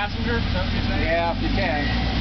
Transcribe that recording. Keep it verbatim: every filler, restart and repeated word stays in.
passenger? Is that what you're saying? Yeah, if you can.